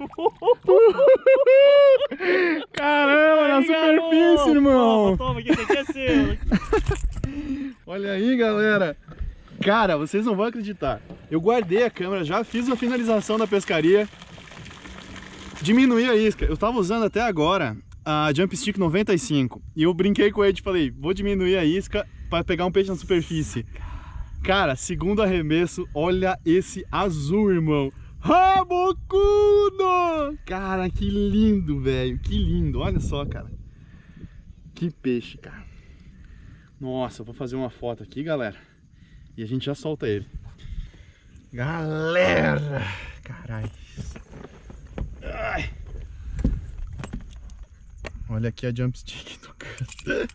Caramba, na superfície, irmão! Toma, aqui, esse aqui é seu. Olha aí, galera. Cara, vocês não vão acreditar. Eu guardei a câmera, já fiz a finalização da pescaria. Diminuí a isca. Eu tava usando até agora a Jump Stick 95. E eu brinquei com ele e falei, vou diminuir a isca para pegar um peixe na superfície. Cara, segundo arremesso, olha esse azul, irmão. Rabocudo! Cara, que lindo, velho. Que lindo. Olha só, cara. Que peixe, cara. Nossa, eu vou fazer uma foto aqui, galera. E a gente já solta ele. Galera! Caralho. Ai. Olha aqui a Jump Stick do cara.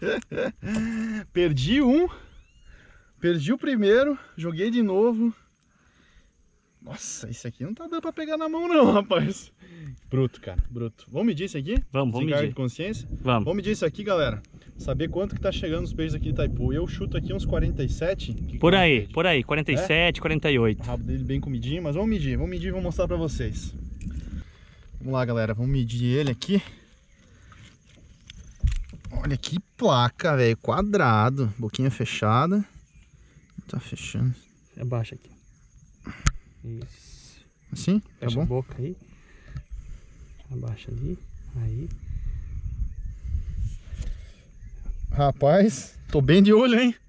Perdi um. Perdi o primeiro. Joguei de novo. Nossa, esse aqui não tá dando pra pegar na mão não, rapaz. Bruto, cara, bruto. Vamos medir esse aqui? Vamos medir. De consciência? Vamos medir isso aqui, galera. Saber quanto que tá chegando os peixes aqui de Itaipu. Eu chuto aqui uns 47. Por aí, 47, 48. O rabo dele bem comidinho, mas vamos medir e vou mostrar pra vocês. Vamos lá, galera, vamos medir ele aqui. Olha que placa, velho, quadrado, boquinha fechada. Tá fechando. Abaixa aqui. Isso. Assim? Fecha tá bom? A boca aí. Abaixa ali. Aí. Rapaz, tô bem de olho, hein?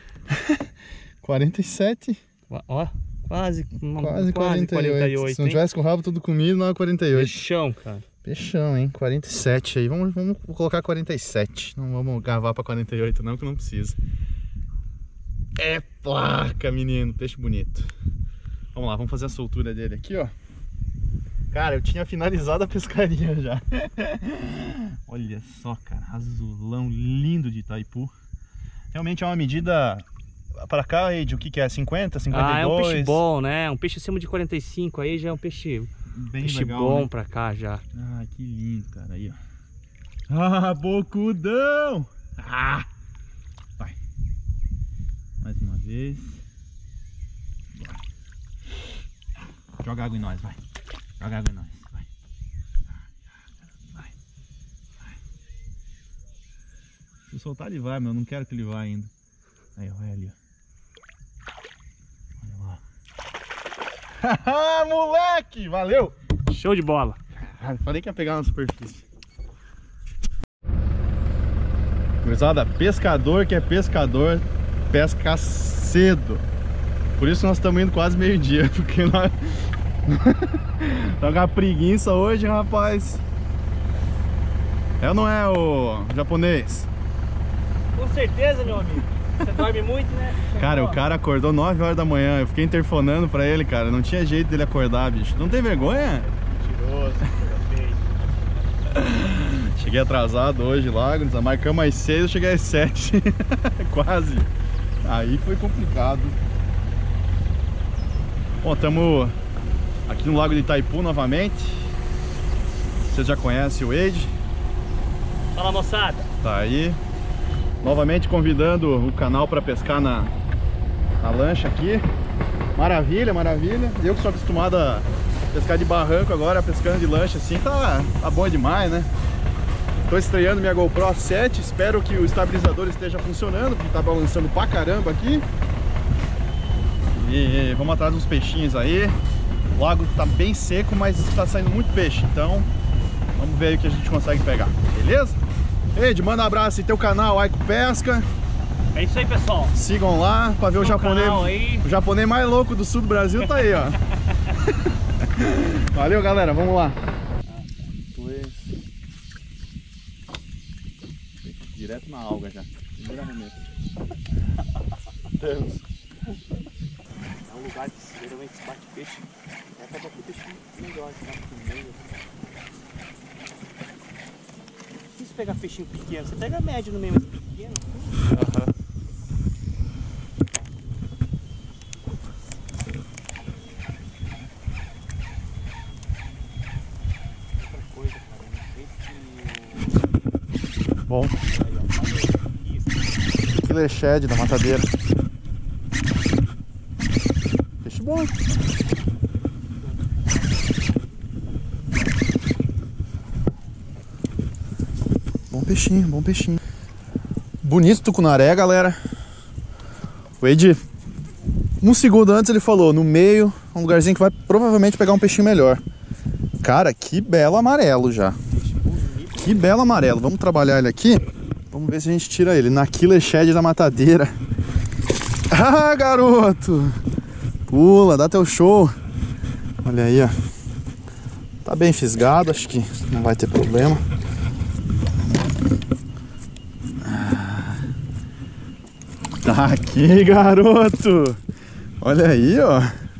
47. Ó, quase 48. Se não tivesse com o rabo tudo comido, não é 48. Peixão, cara. Peixão, hein? 47 aí. Vamos colocar 47. Não vamos gravar pra 48 não, que não precisa. É placa, menino. Peixe bonito. Vamos lá, vamos fazer a soltura dele aqui, ó. Cara, eu tinha finalizado a pescaria já. Olha só, cara. Azulão lindo de Itaipu. Realmente é uma medida... Pra cá, Ed, o que é? 50, 52? Ah, é um peixe bom, né? Um peixe acima de 45 aí já é um peixe... Bem peixe legal, bom, né? Pra cá já. Ah, que lindo, cara. Aí, ó. Ah, bocudão! Ah! Vai. Mais uma vez. Joga água em nós, vai. Joga água em nós, vai. Vai. Se eu soltar ele vai, mas eu não quero que ele vá ainda. Aí, ó, vai ali, ó. Olha lá. Moleque! Valeu! Show de bola! Caralho, falei que ia pegar na superfície. Gurizada, pescador que é pescador, pesca cedo. Por isso nós estamos indo quase meio-dia, porque nós... tá com a preguiça hoje, rapaz. É ou não é, o japonês? Com certeza, meu amigo. Você dorme muito, né? Cara, o cara acordou 9 horas da manhã. Eu fiquei interfonando pra ele, cara. Não tinha jeito dele acordar, bicho. Não tem vergonha? Mentiroso, feio. Cheguei atrasado hoje lá, marcamos às 6, eu cheguei às 7. Quase. Aí foi complicado. Bom, estamos aqui no Lago de Itaipu novamente. Vocês já conhecem o Ed. Fala, moçada. Tá aí. Novamente convidando o canal para pescar na lancha aqui. Maravilha, maravilha. Eu que sou acostumado a pescar de barranco agora, pescando de lancha assim, tá bom demais, né? Tô estreando minha GoPro 7, espero que o estabilizador esteja funcionando, porque tá balançando pra caramba aqui. E vamos atrás dos peixinhos aí. O lago tá bem seco, mas tá saindo muito peixe, então vamos ver aí o que a gente consegue pegar, beleza? Ed, manda um abraço em teu canal, Aiko Pesca. É isso aí, pessoal. Sigam lá pra ver o japonês. O japonês mais louco do sul do Brasil tá aí, ó. Valeu, galera, vamos lá. Direto na alga já. Primeiro arremesso. Deus. É um lugar que geralmente se bate peixe. É pra bater peixe melhor, tá? Difícil pegar peixinho pequeno. Você pega médio no meio, mas pequeno. Aham. Outra coisa, cara. Não sei se... Bom. Aí, ó. Isso. Killer Shed da matadeira. Peixe bom. Bom peixinho, bom peixinho. Bonito tucunaré, galera. O Ed, um segundo antes ele falou, no meio, um lugarzinho que vai provavelmente pegar um peixinho melhor. Cara, que belo amarelo já. Que belo amarelo. Vamos trabalhar ele aqui. Vamos ver se a gente tira ele. Na Killer Shad da matadeira. Ah, garoto! Pula, dá teu show. Olha aí, ó. Tá bem fisgado, acho que não vai ter problema. Tá aqui, garoto! Olha aí, ó.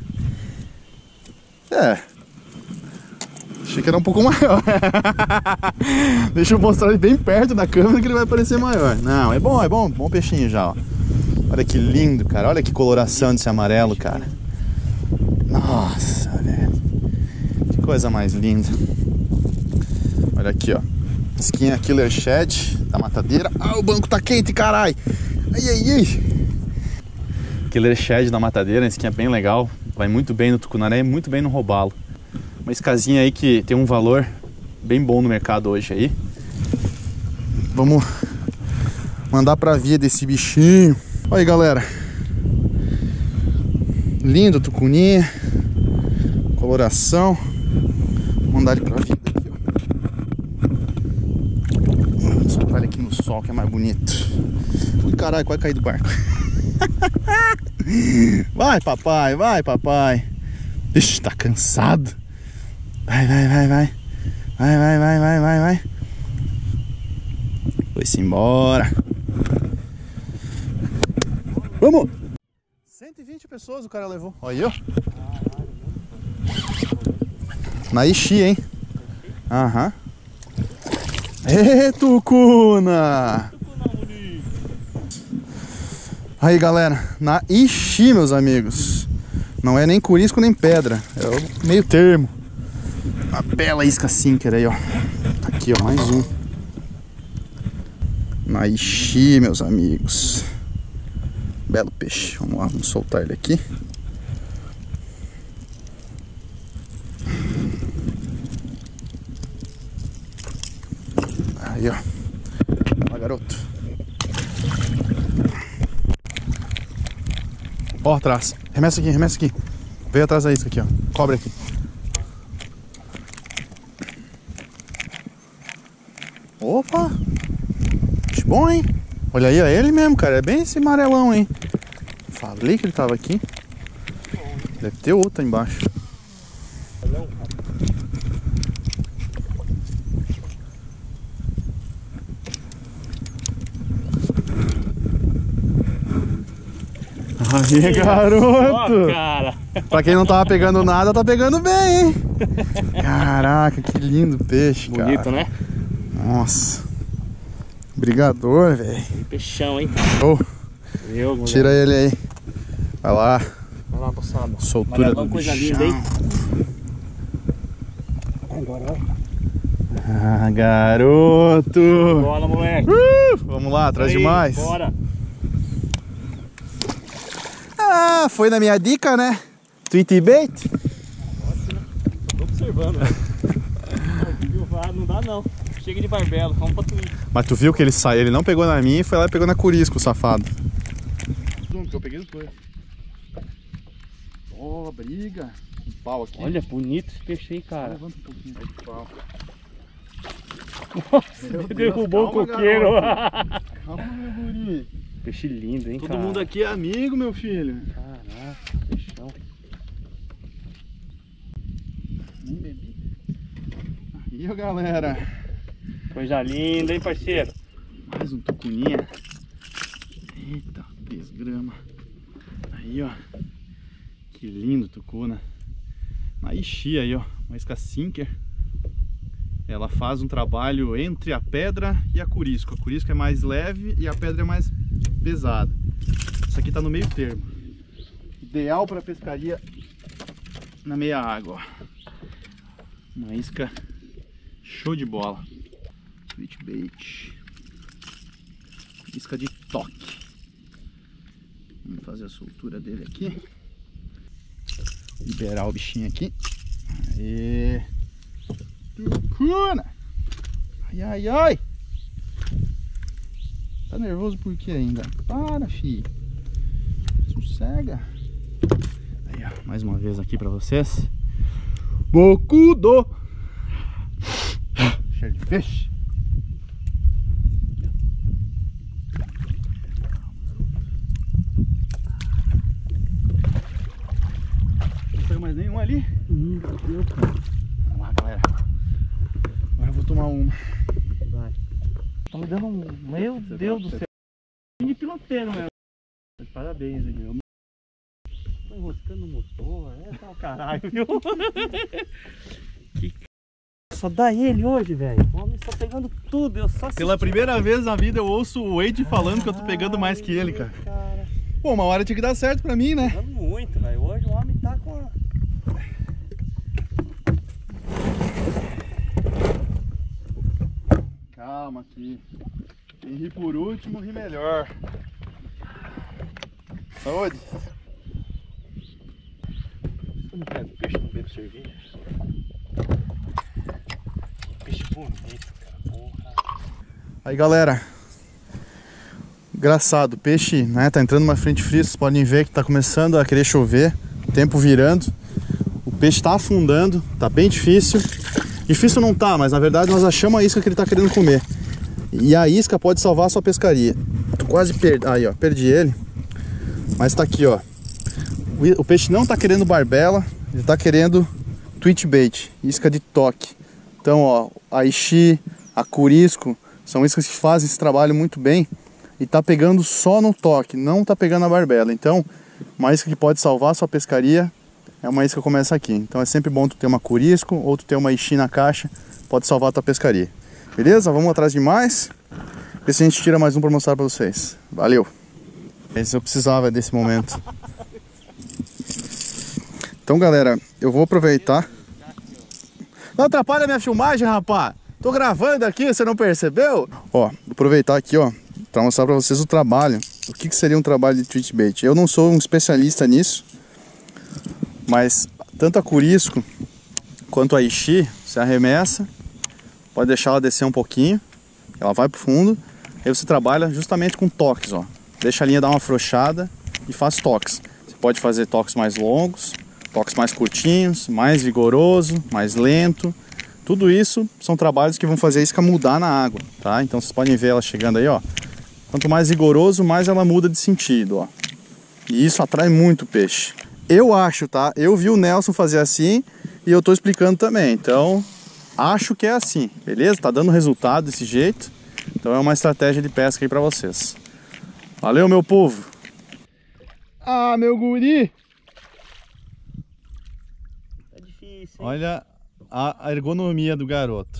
Achei que era um pouco maior. Deixa eu mostrar ele bem perto da câmera que ele vai parecer maior. Não, é bom, bom peixinho já, ó. Olha que lindo, cara. Olha que coloração desse amarelo, cara. Nossa, velho. Que coisa mais linda. Olha aqui, ó. Isquinha Killer Shad da matadeira. Ah, o banco tá quente, carai. Ai, ai, ai. Killer Shad da matadeira, isquinha bem legal. Vai muito bem no tucunaré e muito bem no robalo. Uma iscazinha aí que tem um valor bem bom no mercado hoje aí. Vamos mandar pra via desse bichinho. Olha aí, galera. Lindo tucuninha. Coloração. Vou mandar ele pra vida aqui, ó. Vamos soltar ele aqui no sol que é mais bonito. Ui, caralho, quase cair do barco. Vai, papai, vai, papai. Ixi, tá cansado. Vai, vai, vai, vai. Vai, vai, vai, vai, vai, vai. Foi-se embora. Vamos! 120 pessoas o cara levou. Olha aí, ó. Na Ixi, hein? Aham. Ê, tucuna! Aí, galera. Na Ixi, meus amigos. Não é nem curisco nem pedra. É o meio termo. Uma bela isca sinker aí, ó. Tá aqui, ó, mais um. Na Ixi, meus amigos. Belo peixe. Vamos lá, vamos soltar ele aqui. Aí, ó. Ó, garoto. Ó, atrás. Remessa aqui, remessa aqui. Veio atrás da isca aqui, ó. Cobre aqui. Opa! Que bom, hein? Olha aí, é ele mesmo, cara. É bem esse amarelão, hein? Falei que ele tava aqui. Deve ter outra embaixo. Aí, garoto! Oh, cara. Pra quem não tava pegando nada, tá pegando bem, hein? Caraca, que lindo peixe, cara. Bonito, né? Nossa. Brigador, velho. Peixão, hein? Oh, Eu, tira ele aí. Vai lá. Vai lá, moçada. Soltura Amarelão, do coisa bichão. linda, hein? Agora, ó. Ah, garoto. Bora, moleque. Vamos lá, traz Aí, demais. Bora. Ah, foi na minha dica, né? Tweet bait? Tô observando, velho. Não dá não. Chega de barbelo, vamos pra Twitch. Mas tu viu que ele saiu, ele não pegou na minha e foi lá e pegou na curisco, o safado. Eu peguei os dois. Ó, briga. Um pau aqui. Olha, bonito esse peixe aí, cara. Levanta um pouquinho aí de pau. Nossa, derrubou o coqueiro. Calma, meu guri. Peixe lindo, hein, Todo cara. mundo aqui é amigo, meu filho. Caraca, peixão. Nem bebi. Aí, ó, galera. Coisa linda, hein, parceiro? Mais um tucuninha. Eita, desgrama. Aí, ó. Que lindo tucuna. Na Ixi aí, ó. Uma isca sinker. Ela faz um trabalho entre a pedra e a curisco. A curisco é mais leve e a pedra é mais pesada. Isso aqui tá no meio termo. Ideal para pescaria na meia água, ó. Uma isca show de bola. Switch bait. Isca de toque. Vamos fazer a soltura dele aqui. Liberar o bichinho aqui. Aê. Tucuna! Ai, ai, ai! Tá nervoso por quê ainda? Para, fi. Sossega. Aí, ó, mais uma vez aqui pra vocês. Bocudo! Cheiro de peixe. Não saiu mais nenhum ali? Deu. Vamos lá, galera. Agora eu vou tomar uma. Vai. Tá me dando um... Meu Deus do céu. De piloteiro, meu. Parabéns, meu. Tô enroscando o motor. É tá o caralho, viu? Que... Só dá ele hoje, velho. O homem está pegando tudo. Eu só Pela primeira vez na vida eu ouço o Wade falando que eu tô pegando mais que ele, cara. Pô, uma hora tinha que dar certo pra mim, né? Pegando muito, velho. Hoje o homem tá com a... Calma aqui. Quem ri por último, ri melhor. Saúde. Eu não pego peixe, não bebo cerveja. Peixe bonito, cara. Porra. Aí, galera. Engraçado, o peixe, né, tá entrando numa frente fria. Vocês podem ver que tá começando a querer chover. Tempo virando. O peixe tá afundando. Tá bem difícil. Difícil não tá, mas na verdade nós achamos a isca que ele tá querendo comer. E a isca pode salvar a sua pescaria. Tô quase perdi. Aí, ó, perdi ele. Mas tá aqui, ó. O peixe não tá querendo barbela, ele tá querendo twitch bait, isca de toque. Então, ó, a ixi, a curisco, são iscas que fazem esse trabalho muito bem. E tá pegando só no toque, não tá pegando a barbela. Então, uma isca que pode salvar a sua pescaria é uma isca que começa aqui. Então é sempre bom tu ter uma curisco ou tu ter uma ixi na caixa, pode salvar a tua pescaria. Beleza? Vamos atrás de mais. Ver se a gente tira mais um para mostrar para vocês. Valeu! Esse eu precisava desse momento. Então, galera, eu vou aproveitar. Não atrapalha a minha filmagem, rapaz! Tô gravando aqui, você não percebeu? Ó, vou aproveitar aqui, ó, para mostrar para vocês o trabalho. O que seria um trabalho de twitch bait? Eu não sou um especialista nisso, mas tanto a curisco quanto a ixi, você arremessa, pode deixar ela descer um pouquinho, ela vai pro fundo, aí você trabalha justamente com toques, ó. Deixa a linha dar uma afrouxada e faz toques. Você pode fazer toques mais longos, toques mais curtinhos, mais vigoroso, mais lento. Tudo isso são trabalhos que vão fazer a isca mudar na água, tá? Então vocês podem ver ela chegando aí, ó. Quanto mais vigoroso, mais ela muda de sentido, ó. E isso atrai muito o peixe. Eu acho, tá? Eu vi o Nelson fazer assim e eu tô explicando também. Então, acho que é assim, beleza? Tá dando resultado desse jeito. Então é uma estratégia de pesca aí pra vocês. Valeu, meu povo! Ah, meu guri! Tá difícil, hein? Olha a ergonomia do garoto.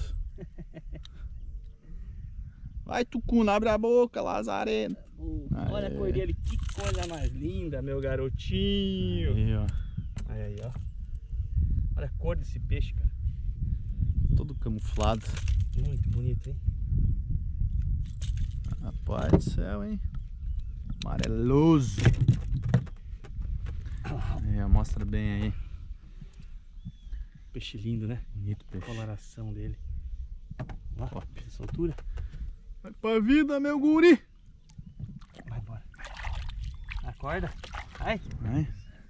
Vai, Tucuna, abre a boca, Lazareno. Olha a cor dele, que coisa mais linda, meu garotinho. Aí, ó. Aí, ó. Olha a cor desse peixe, cara. Todo camuflado. Muito bonito, hein? Rapaz do céu, hein? Amareloso. Aí, mostra bem aí. Peixe lindo, né? Bonito peixe. A coloração dele. Ó, Top. essa altura. Vai pra vida, meu guri! Vai embora. Acorda. Vai. Vai.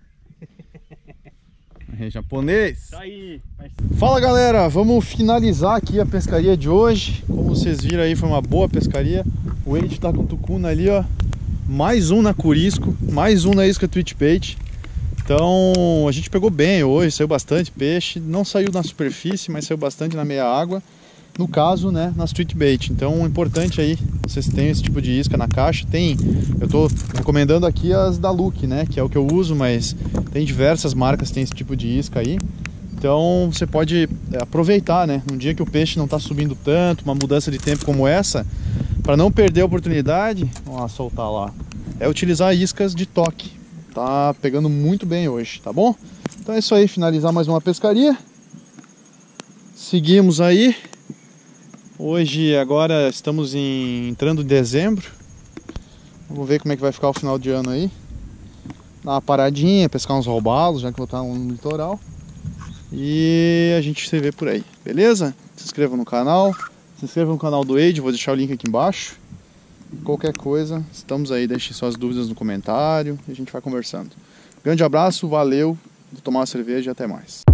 Aí, japonês! Tá aí, Fala, galera, vamos finalizar aqui a pescaria de hoje. Como vocês viram aí, foi uma boa pescaria. O Wade tá com o tucuna ali, ó. Mais um na curisco, mais um na isca twitch bait. Então a gente pegou bem hoje, saiu bastante peixe. Não saiu na superfície, mas saiu bastante na meia água. No caso, né, nas twitch bait. Então, importante aí, vocês têm esse tipo de isca na caixa. Tem, eu tô recomendando aqui as da Look, né, que é o que eu uso, mas tem diversas marcas que tem esse tipo de isca aí. Então, você pode aproveitar, né, num dia que o peixe não tá subindo tanto, uma mudança de tempo como essa, para não perder a oportunidade, vamos lá, soltar lá, é utilizar iscas de toque. Tá pegando muito bem hoje, tá bom? Então é isso aí, finalizar mais uma pescaria. Seguimos aí. Hoje, agora estamos entrando em dezembro. Vamos ver como é que vai ficar o final de ano aí. Dar uma paradinha, pescar uns robalos, já que vou estar no litoral. E a gente se vê por aí, beleza? Se inscreva no canal. Se inscreva no canal do Wade, vou deixar o link aqui embaixo. Qualquer coisa, estamos aí, deixe suas dúvidas no comentário e a gente vai conversando. Grande abraço, valeu, vou tomar uma cerveja e até mais.